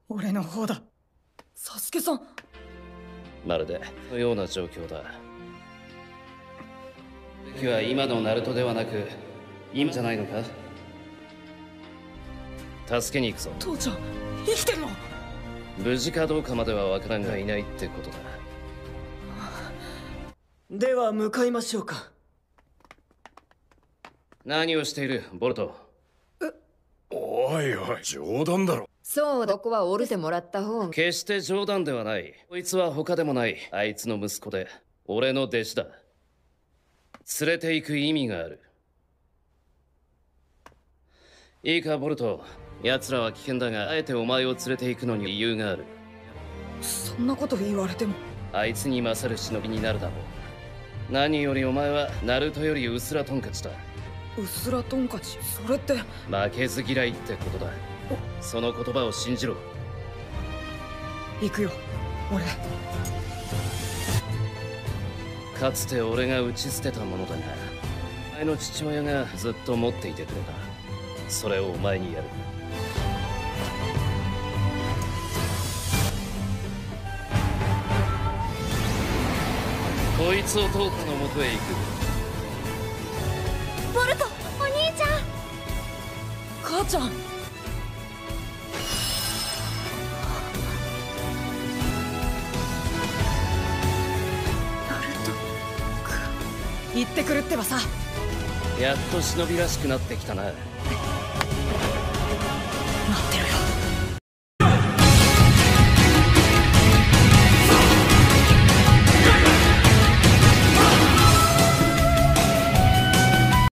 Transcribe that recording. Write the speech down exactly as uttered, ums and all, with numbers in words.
俺の方だ。サスケさん。 まるでのような状況だ。敵は今のナルトではなく今じゃないのか。助けに行くぞ。 父ちゃん生きてるの？ 無事かどうかまでは分からんがいないってことだ。 では向かいましょうか。 何をしているボルト。 おいおい、冗談だろ。 そうだ、ここは降りてもらった方が。 決して冗談ではない。こいつは他でもない。あいつの息子で俺の弟子だ。連れて行く意味がある。いいかボルト、奴らは危険だがあえてお前を連れて行くのに理由がある。 そんなこと言われても。 あいつに勝る忍びになるだろう。何よりお前はナルトよりうすらトンカチだ。 うすらトンカチ、それって。 負けず嫌いってことだ。その言葉を信じろ。 行くよ俺。 かつて俺が打ち捨てたものだが、お前の父親がずっと持っていてくれた。それをお前にやる。こいつをトータのもとへ行く。 ボルト、お兄ちゃん。 母ちゃん。行ってくるってばさ。 やっと忍びらしくなってきたな。